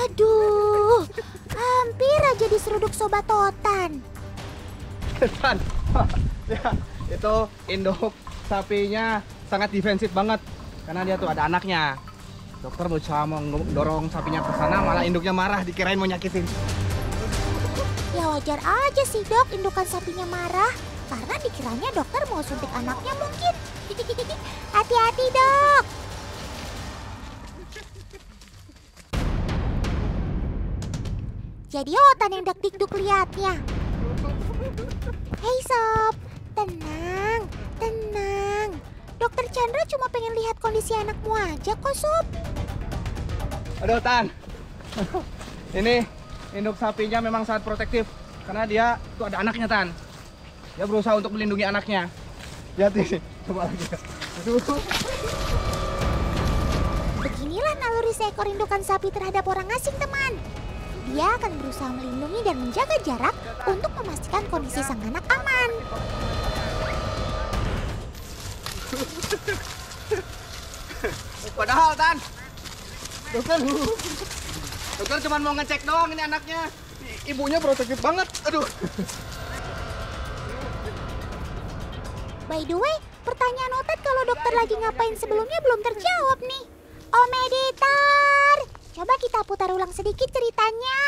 Aduh, hampir aja diseruduk Sobat Totan. Tan, ya, itu induk sapinya sangat defensif banget karena dia tuh ada anaknya. Dokter berusaha mendorong sapinya ke sana, malah induknya marah, dikirain mau nyakitin. Ya wajar aja sih dok, indukan sapinya marah karena dikiranya dokter mau suntik anaknya mungkin. Hati-hati dok. Jadi Otan yang dak-dikduk liatnya. Hei Sob, tenang, tenang. Dokter Chandra cuma pengen lihat kondisi anakmu aja kok Sob. Aduh Tan, ini induk sapinya memang sangat protektif karena dia tuh ada anaknya Tan. Dia berusaha untuk melindungi anaknya. Lihat ini, coba lagi. Aduh. Beginilah naluri seekor indukan sapi terhadap orang asing teman. Dia akan berusaha melindungi dan menjaga jarak untuk memastikan kondisi sang anak aman. Padahal Tan, dokter cuma mau ngecek doang ini anaknya. Ibunya protektif banget. Aduh. By the way, pertanyaan Otat kalau dokter lagi ngapain sebelumnya belum terjawab nih. Om Editor, coba kita putar ulang sedikit ceritanya.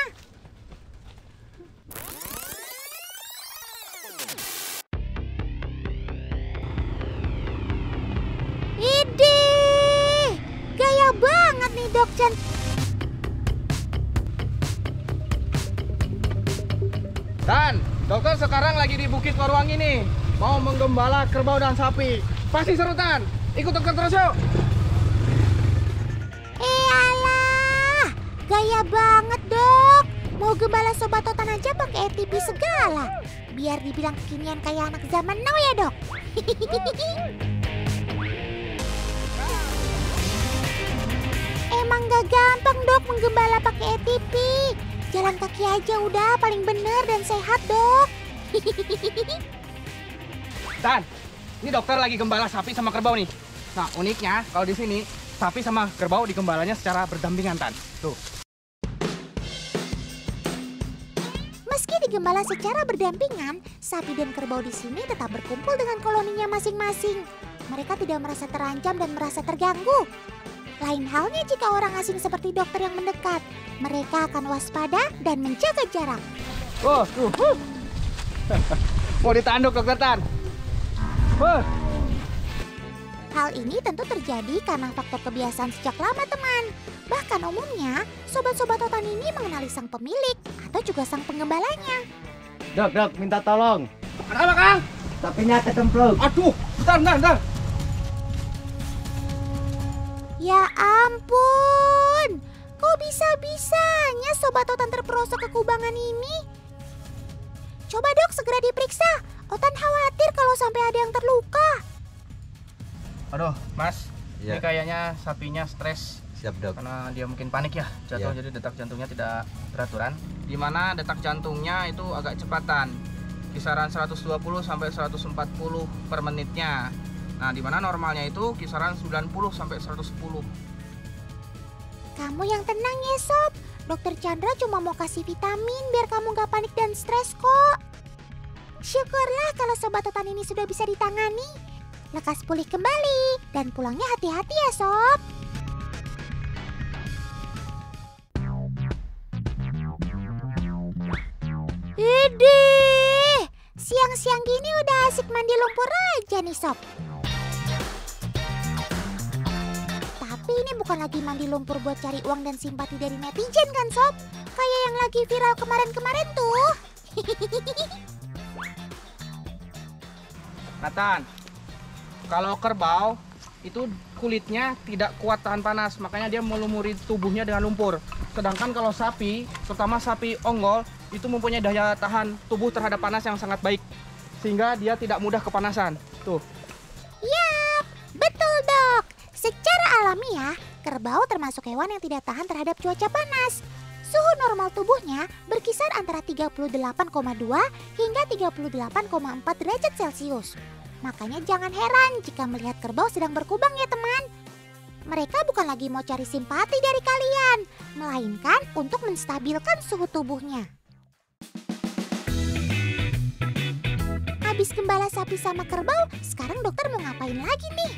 Idih, gaya banget nih Dok Chan. Dan dokter sekarang lagi di Bukit Waruwangi nih, mau menggembala kerbau dan sapi. Pasti seru Tan, ikut dokter terus yuk. Alah, gaya banget dok. Mau gembala Sobat Totan aja pakai ATV segala. Biar dibilang kekinian kayak anak zaman now ya dok. Emang gak gampang dok menggembala pakai ATV. Jalan kaki aja udah paling bener dan sehat dok. Dan ini dokter lagi gembala sapi sama kerbau nih. Nah uniknya kalau di sini sapi sama kerbau digembalanya secara berdampingan Tan. Tuh. Meski digembala secara berdampingan, sapi dan kerbau di sini tetap berkumpul dengan koloninya masing-masing. Mereka tidak merasa terancam dan merasa terganggu. Lain halnya jika orang asing seperti dokter yang mendekat. Mereka akan waspada dan menjaga jarak. Oh, tuh. Mau ditanduk dokter Tan. Hal ini tentu terjadi karena faktor kebiasaan sejak lama teman. Bahkan umumnya, sobat-sobat Totan ini mengenali sang pemilik atau juga sang penggembalanya. Dok, minta tolong. Ada apa Kang? Sapinya kecemplung. Aduh, bentar. Ya ampun, kok bisa-bisanya Sobat Totan terperosok ke kubangan ini? Coba dok segera diperiksa, Otan khawatir kalau sampai ada yang terluka. Aduh, Mas, Ya. ini kayaknya sapinya stres Siap dok. karena dia mungkin panik ya jatuh, Ya. jadi detak jantungnya tidak beraturan. Di mana detak jantungnya itu agak cepatan, kisaran 120 sampai 140 per menitnya. Nah, di mana normalnya itu kisaran 90 sampai 110. Kamu yang tenang ya Sob, Dokter Chandra cuma mau kasih vitamin biar kamu gak panik dan stres kok. Syukurlah kalau Sobat Totan ini sudah bisa ditangani. Lekas pulih kembali dan pulangnya hati-hati ya Sob. Idih, siang-siang gini udah asik mandi lumpur aja nih Sob. Tapi ini bukan lagi mandi lumpur buat cari uang dan simpati dari netizen kan Sob? Kayak yang lagi viral kemarin-kemarin tuh. Nathan, kalau kerbau itu kulitnya tidak kuat tahan panas, makanya dia melumuri tubuhnya dengan lumpur. Sedangkan kalau sapi, terutama sapi ongol, itu mempunyai daya tahan tubuh terhadap panas yang sangat baik, sehingga dia tidak mudah kepanasan. Tuh. Yap, betul dok. Secara alamiah, kerbau termasuk hewan yang tidak tahan terhadap cuaca panas. Suhu normal tubuhnya berkisar antara 38,2 hingga 38,4 derajat Celcius. Makanya jangan heran jika melihat kerbau sedang berkubang ya teman. Mereka bukan lagi mau cari simpati dari kalian, melainkan untuk menstabilkan suhu tubuhnya. Habis gembala sapi sama kerbau, sekarang dokter mau ngapain lagi nih?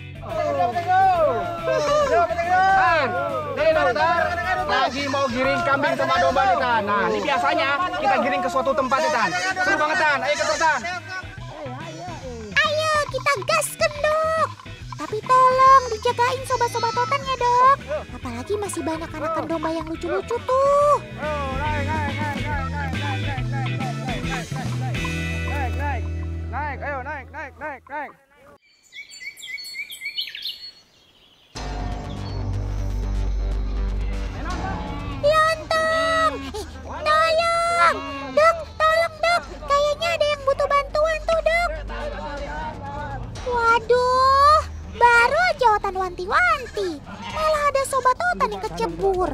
Nih dokter, lagi mau giring kambing sama domba nih Tan. Nah ini biasanya kita giring ke suatu tempat nih Tan. Seru banget Tan, ayo ke Tan. Ayo kita gaskan dok. Tapi tolong dijagain sobat-sobat Otan ya dok. Apalagi masih banyak anakan domba yang lucu-lucu tuh. Naik, ayo naik. Lontong! Tolong! Dok, tolong dok. Kayaknya ada yang butuh bantuan tuh dok. Waduh, baru aja Otan wanti-wanti. Malah ada sobat Otan yang kecebur.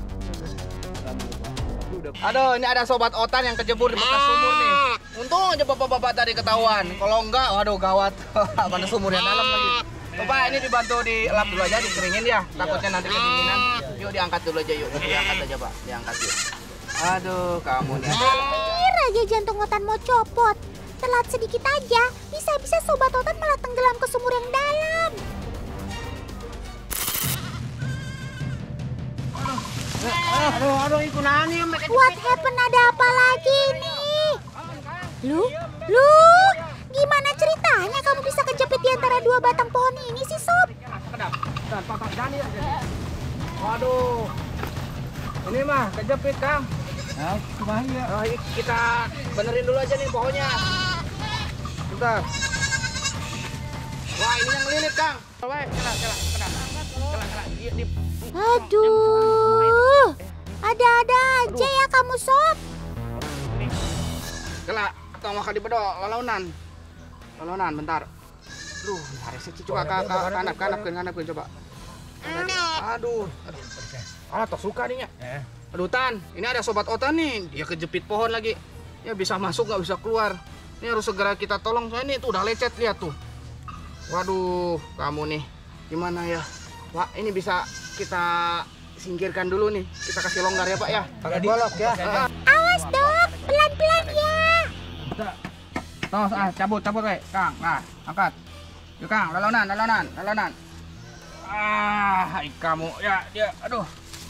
Aduh, ini ada sobat Otan yang kejebur di bekas sumur nih. Untung aja bapak-bapak tadi ketahuan. Kalau enggak, waduh gawat. Mana sumur yang dalam lagi. Bapak ini dibantu dielap dulu aja, dikeringin ya. Takutnya nanti kedinginan. Yuk diangkat dulu aja yuk. Diangkat aja Pak, diangkat yuk. Aduh, kamu nih. Hampir aja jantung Otan mau copot. Telat sedikit aja, bisa-bisa sobat Otan malah tenggelam ke sumur yang dalam. Aduh, ikunani yang What happened? Ada apa lagi nih? Lu, gimana ceritanya kamu bisa kejepit di antara dua batang pohon ini sih, Sob? Waduh. Ini mah kejepit, Kang. bahaya. Oh, kita benerin dulu aja nih pohonnya. Bentar. Wah, ini yang ngelilit, Kang. Kena. Aduh, ada-ada aja ya kamu, Sob. Kela, atau makan di bedol, lolonan, bentar. Duh, harus coba kanap coba. Aduh. Ah, tak suka nih ya. Aduh Tan, ini ada sobat Otan nih, dia kejepit pohon lagi. Ya bisa masuk nggak bisa keluar. Ini harus segera kita tolong, soalnya ini tuh udah lecet, lihat tuh. Waduh, kamu nih, gimana ya? Pak, ini bisa kita singkirkan dulu nih. Kita kasih longgar ya Pak ya. Pakai golok ya. Awas dok, pelan-pelan ya. Tos, cabut we, Kang. Nah, angkat. Yuk Kang, lalonan. Kamu, ya, dia, aduh.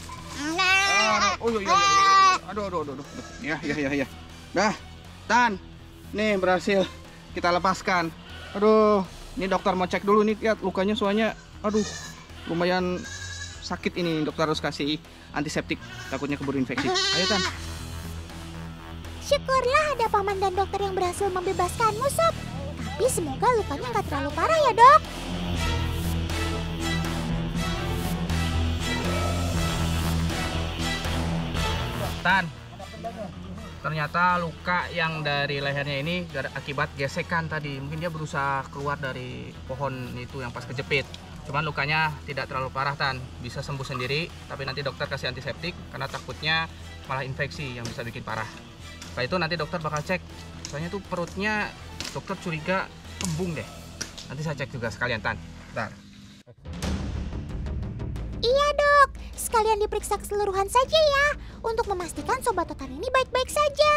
Aduh. Ya. Dah, Tan. Nih berhasil kita lepaskan. Aduh, ini dokter mau cek dulu nih, lihat lukanya soalnya, aduh, lumayan sakit ini. Dokter harus kasih antiseptik, takutnya keburu infeksi. Ayo Tan. Syukurlah ada paman dan dokter yang berhasil membebaskanmu, Sob. Tapi semoga lukanya nggak terlalu parah ya, dok. Tan, ternyata luka yang dari lehernya ini akibat gesekan tadi. Mungkin dia berusaha keluar dari pohon itu yang pas kejepit. Cuman lukanya tidak terlalu parah Tan, bisa sembuh sendiri. Tapi nanti dokter kasih antiseptik karena takutnya malah infeksi yang bisa bikin parah. Setelah itu nanti dokter bakal cek. Soalnya tuh perutnya dokter curiga kembung deh. Nanti saya cek juga sekalian Tan. Bentar. Iya dok, sekalian diperiksa keseluruhan saja ya, untuk memastikan sobat Otan ini baik-baik saja.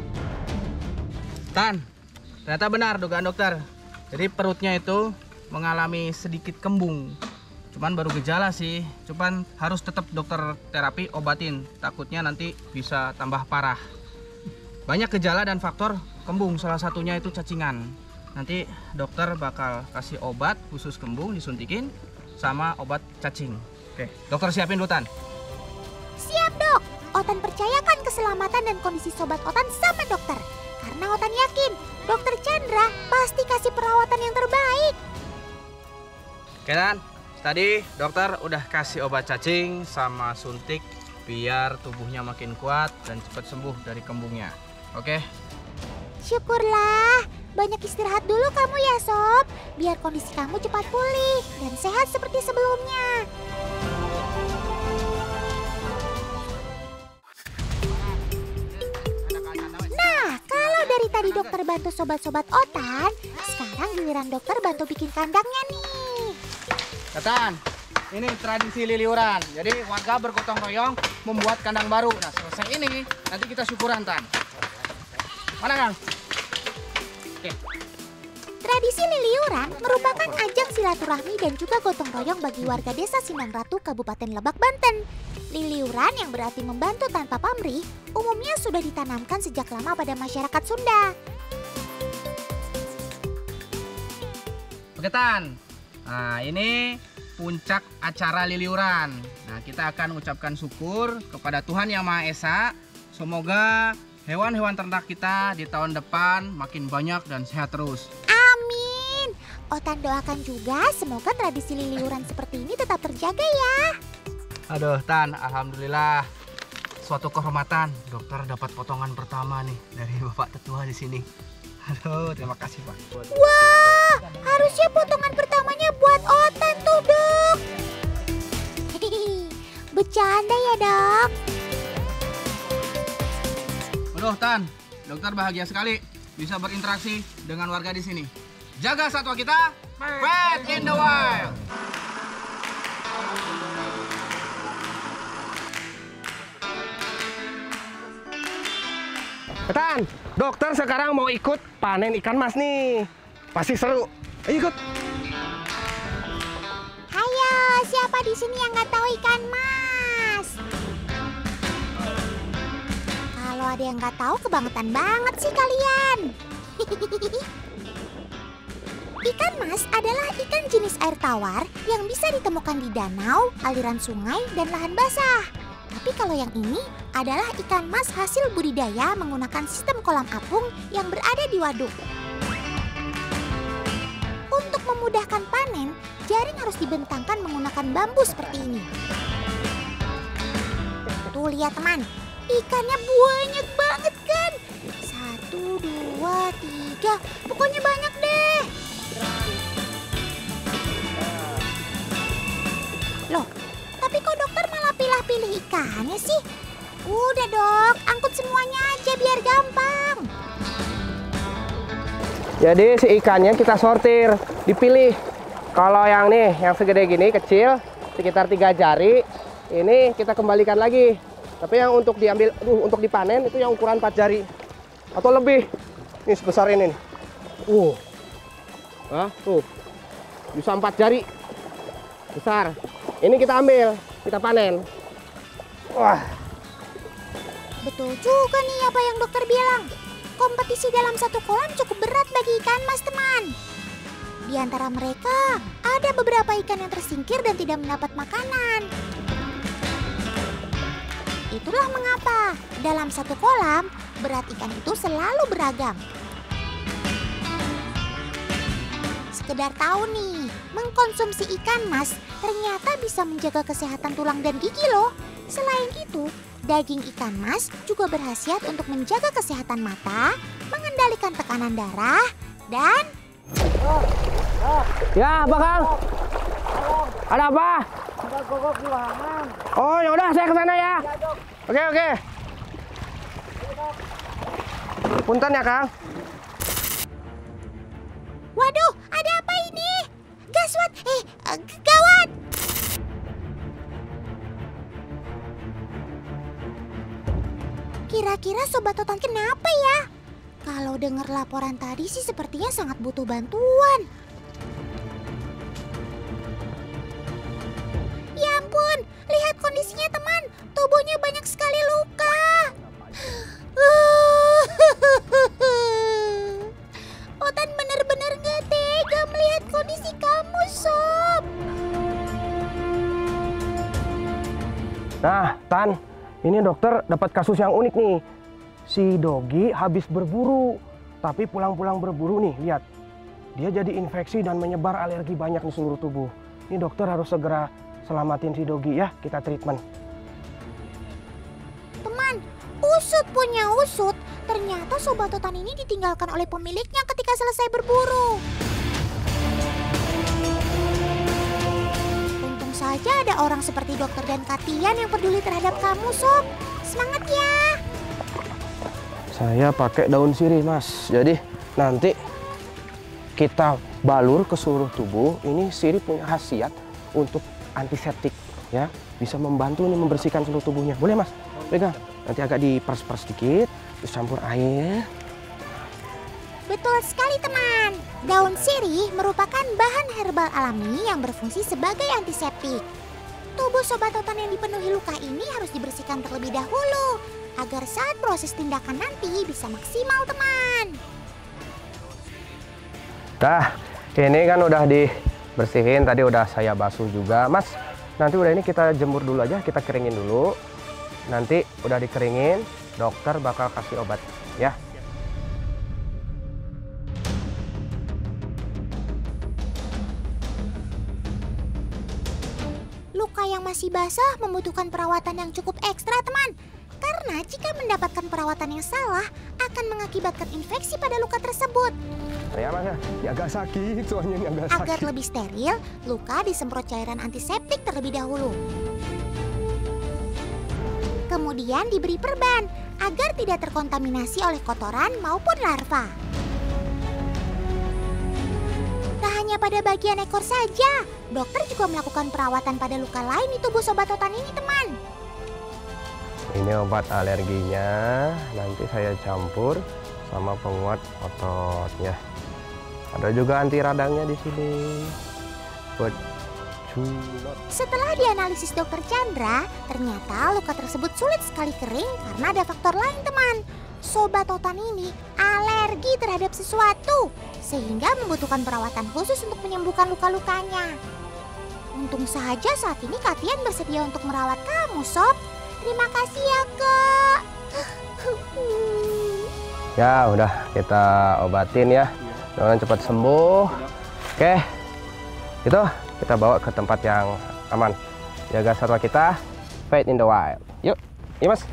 Tan, ternyata benar dugaan dokter. Jadi perutnya itu mengalami sedikit kembung. Cuman baru gejala sih, cuman harus tetap dokter terapi obatin. Takutnya nanti bisa tambah parah. Banyak gejala dan faktor kembung, salah satunya itu cacingan. Nanti dokter bakal kasih obat khusus kembung disuntikin sama obat cacing. Oke, dokter siapin dulu Tan. Siap dok, Otan percayakan keselamatan dan kondisi sobat Otan sama dokter. Karena Otan yakin, dokter Chandra pasti kasih perawatan yang terbaik. Oke Tan, tadi dokter udah kasih obat cacing sama suntik biar tubuhnya makin kuat dan cepat sembuh dari kembungnya. Oke? Syukurlah, banyak istirahat dulu kamu ya Sob, biar kondisi kamu cepat pulih dan sehat seperti sebelumnya. Nah, kalau dari tadi dokter bantu sobat-sobat Otan, sekarang giliran dokter bantu bikin kandangnya nih. Tan, Ini tradisi liliuran. Jadi warga bergotong royong membuat kandang baru. Nah, selesai ini nanti kita syukuran, Tan. Mana, Kang? Oke. Tradisi liliuran merupakan ajang silaturahmi dan juga gotong royong bagi warga desa Sindang Ratu, Kabupaten Lebak, Banten. Liliuran yang berarti membantu tanpa pamrih, umumnya sudah ditanamkan sejak lama pada masyarakat Sunda. Oke, Tan. Nah, ini puncak acara liliuran. Nah, kita akan ucapkan syukur kepada Tuhan Yang Maha Esa. Semoga hewan-hewan ternak kita di tahun depan makin banyak dan sehat terus. Amin. Otan doakan juga semoga tradisi liliuran seperti ini tetap terjaga ya. Aduh, Tan, alhamdulillah. Suatu kehormatan, dokter dapat potongan pertama nih dari Bapak Tetua di sini. Aduh, terima kasih, Pak. Wah, harusnya potongan pertamanya buat Otan tuh, Dok. Bercanda ya, Dok. Aduh, Tan, dokter bahagia sekali bisa berinteraksi dengan warga di sini. Jaga satwa kita, Pet in the Wild. Tan, dokter sekarang mau ikut panen ikan mas nih. Pasti seru. Ayo ikut. Ayo, siapa di sini yang nggak tahu ikan mas? Kalau ada yang nggak tahu, kebangetan banget sih kalian. Ikan mas adalah ikan jenis air tawar yang bisa ditemukan di danau, aliran sungai, dan lahan basah. Tapi kalau yang ini adalah ikan mas hasil budidaya menggunakan sistem kolam apung yang berada di waduk. Untuk memudahkan panen, jaring harus dibentangkan menggunakan bambu seperti ini. Tuh lihat teman, ikannya banyak banget kan? 1, 2, 3, pokoknya banyak deh. Loh, tapi kok dokter malah pilih-pilih ikannya sih? Udah dok, angkut semuanya aja biar gampang. Jadi si ikannya kita sortir, dipilih. Kalau yang nih, yang segede gini, kecil, sekitar 3 jari, ini kita kembalikan lagi. Tapi yang untuk diambil, untuk dipanen itu yang ukuran 4 jari atau lebih. Ini sebesar ini nih. Tuh, bisa 4 jari, besar. Ini kita ambil, kita panen. Wah. Betul juga nih apa yang dokter bilang. Kompetisi dalam satu kolam cukup berat bagi ikan mas teman. Di antara mereka, ada beberapa ikan yang tersingkir dan tidak mendapat makanan. Itulah mengapa dalam satu kolam, berat ikan itu selalu beragam. Sekedar tahu nih, mengkonsumsi ikan mas ternyata bisa menjaga kesehatan tulang dan gigi loh. Selain itu, daging ikan mas juga berkhasiat untuk menjaga kesehatan mata, mengendalikan tekanan darah, dan... Ya, apa Kang? Ada apa? Oh, yaudah saya ke sana ya. Oke. Punten ya, Kang. Waduh, ada apa ini? Gaswat, gawat! Kira-kira Sobat Otan kenapa ya? Kalau dengar laporan tadi sih sepertinya sangat butuh bantuan. Ya ampun, lihat kondisinya teman. Tubuhnya banyak sekali luka. Otan benar-benar gak tega melihat kondisi kamu, Sob. Nah, Tan, ini dokter dapat kasus yang unik nih. Si Dogi habis berburu, tapi pulang-pulang berburu nih, lihat. Dia jadi infeksi dan menyebar alergi banyak di seluruh tubuh. Ini dokter harus segera selamatin si Dogi ya, kita treatment. Teman, usut punya usut. Ternyata Sobat Otan ini ditinggalkan oleh pemiliknya ketika selesai berburu. Untung saja ada orang seperti dokter dan Katian yang peduli terhadap kamu, Sob. Semangat ya! Saya pakai daun sirih, Mas. Jadi nanti kita balur ke seluruh tubuh. Ini sirih punya khasiat untuk antiseptik ya, bisa membantu nih membersihkan seluruh tubuhnya. Boleh Mas? Pegang. Nanti agak diperas-peras sedikit, terus campur air. Betul sekali teman. Daun sirih merupakan bahan herbal alami yang berfungsi sebagai antiseptik. Tubuh Sobat Totan yang dipenuhi luka ini harus dibersihkan terlebih dahulu agar saat proses tindakan nanti bisa maksimal teman. Nah, ini kan udah dibersihin, tadi udah saya basuh juga. Mas, nanti udah ini kita jemur dulu aja, kita keringin dulu. Nanti udah dikeringin, dokter bakal kasih obat ya. Luka yang masih basah membutuhkan perawatan yang cukup ekstra teman. Karena jika mendapatkan perawatan yang salah akan mengakibatkan infeksi pada luka tersebut. Ya Mas ya, ini agak sakit soalnya ini agak sakit. Agar lebih steril, luka disemprot cairan antiseptik terlebih dahulu. Kemudian diberi perban agar tidak terkontaminasi oleh kotoran maupun larva. Tak hanya pada bagian ekor saja, dokter juga melakukan perawatan pada luka lain di tubuh Sobat Totan ini teman. Ini obat alerginya, nanti saya campur sama penguat ototnya. Ada juga anti radangnya di sini. Peculot. Setelah dianalisis dokter Chandra, ternyata luka tersebut sulit sekali kering karena ada faktor lain teman. Sobat Totan ini alergi terhadap sesuatu, sehingga membutuhkan perawatan khusus untuk menyembuhkan luka-lukanya. Untung saja saat ini Kak Tian bersedia untuk merawat kamu, Sob. Terima kasih ya, Kak. Ya udah kita obatin ya, jangan cepat sembuh. Oke, itu kita bawa ke tempat yang aman. Jaga satwa kita, fight in the wild. Yuk, iya Mas.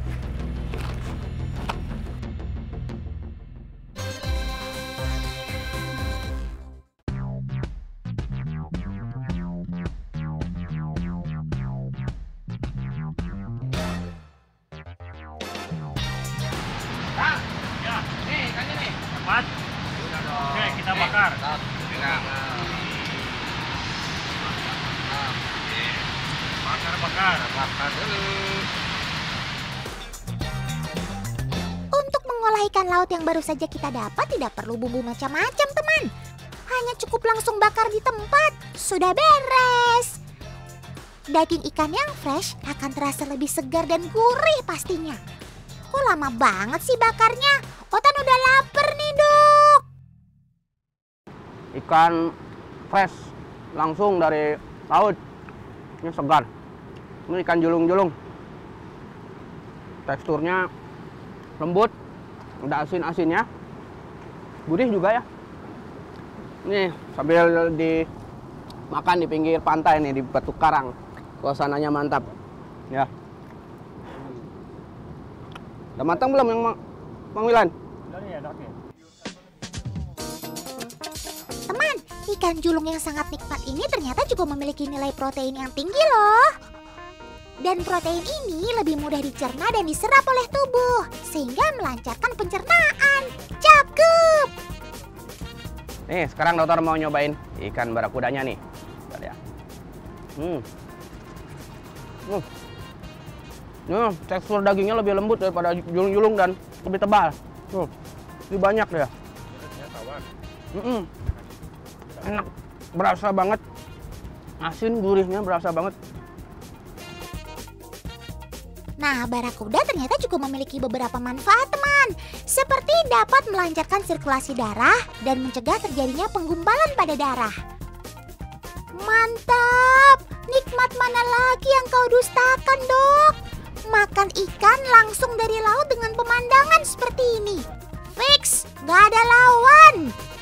Oke, kita bakar. Bakar dulu. Untuk mengolah ikan laut yang baru saja kita dapat tidak perlu bumbu macam-macam teman. Hanya cukup langsung bakar di tempat, sudah beres. Daging ikan yang fresh akan terasa lebih segar dan gurih pastinya. Kok lama banget sih bakarnya? Otan udah lapar nih, Dok. Ikan fresh langsung dari laut, ini segar. Ini ikan julung-julung, teksturnya lembut, ada asin-asinnya, gurih juga ya. Nih sambil dimakan di pinggir pantai nih, di Batu Karang, suasananya mantap ya. Udah matang belum yang Bang Wilan? Teman, ikan julung yang sangat nikmat ini ternyata juga memiliki nilai protein yang tinggi loh. Dan protein ini lebih mudah dicerna dan diserap oleh tubuh, sehingga melancarkan pencernaan. Cakep! Nih, sekarang dokter mau nyobain ikan barakudanya nih. Lihat ya. Tekstur dagingnya lebih lembut daripada julung-julung dan lebih tebal. Lebih banyak deh. Enak, berasa banget. Asin, gurihnya berasa banget. Nah, barakuda ternyata juga memiliki beberapa manfaat teman. Seperti dapat melancarkan sirkulasi darah dan mencegah terjadinya penggumpalan pada darah. Mantap! Nikmat mana lagi yang kau dustakan, Dok? Makan ikan langsung dari laut dengan pemandangan seperti ini. Fix, gak ada lawan.